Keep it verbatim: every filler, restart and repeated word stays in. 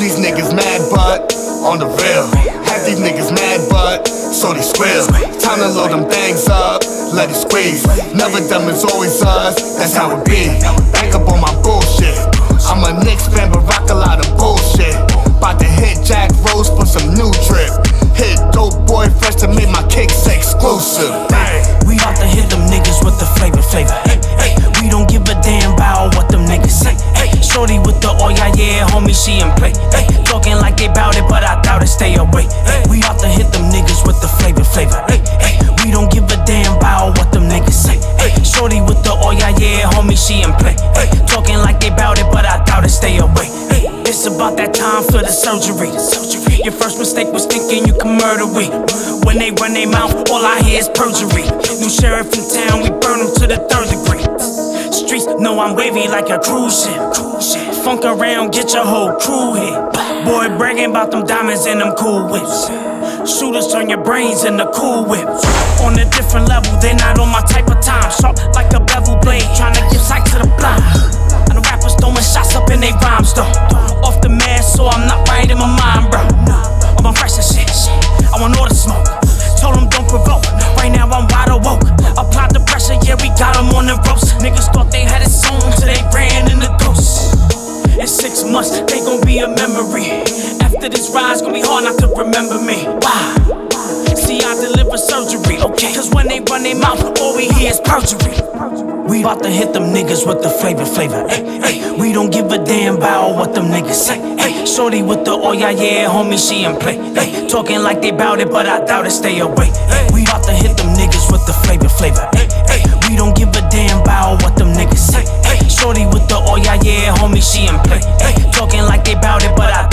these niggas mad, but on the real. Half these niggas mad, but so they squeal. Time to load them things up, let it squeeze. Never them is always us, that's how it be. Back up on my bullshit. I'm a Knicks fan, but rock a lot of bullshit. About to hit Jack Rose for some new drip. Hit Dope Boy Fresh to make my kicks exclusive. We about to hit them niggas with the flavor, flavor. Hey, hey. We don't give a damn about what them niggas say. Hey, shorty with the oh yeah yeah, homie, she in play. Hey, talking like they bout it, but I doubt it. Stay away. Hey, we about to hit them niggas with the flavor, flavor. Hey, hey. We don't give a damn about what them niggas say. Hey, shorty with the oh yeah yeah, homie, she in play. Hey, talking like they bout it, but I doubt it. Stay away. Hey, it's about that time for the surgery. The surgery. Your first mistake was thinking you can murder we. When they run their mouth, all I hear is perjury. New sheriff in town, we burn them to the third degree. Streets know I'm wavy like a cruise ship. Funk around, get your whole crew hit. Boy bragging about them diamonds and them cool whips. Shooters turn your brains into cool whips. On a different level, they not on my type of time. Sharp like a bevel blade, trying to give sight to the blind. And the rappers throwing shots up in they rhymes though. Off the mask, so I'm not right in my mind, bro. I'm fresh as shit, I want all the smoke. Told them don't provoke, right now I'm wide awoke. Applied the pressure, yeah we got them on the ropes. Niggas thought they had it sewn till they ran in the ghost. In six months, they gon' be a memory. After this ride's gon' be hard not to remember me. Why? See, I deliver surgery, okay? Cause when they run their mouth, all we hear is perjury. We bout to hit them niggas with the flavor, flavor. Hey, hey. We don't give a damn about what them niggas say. Hey, shorty with the oh yeah yeah, homie, she in play. Hey, talking like they bout it, but I doubt it. Stay away. Hey, we bout to hit them niggas with the flavor, flavor. Hey, hey. We don't give a damn about what them niggas say. Hey, shorty with the oh yeah yeah, homie, she in play. Hey, talking like they bout it, but I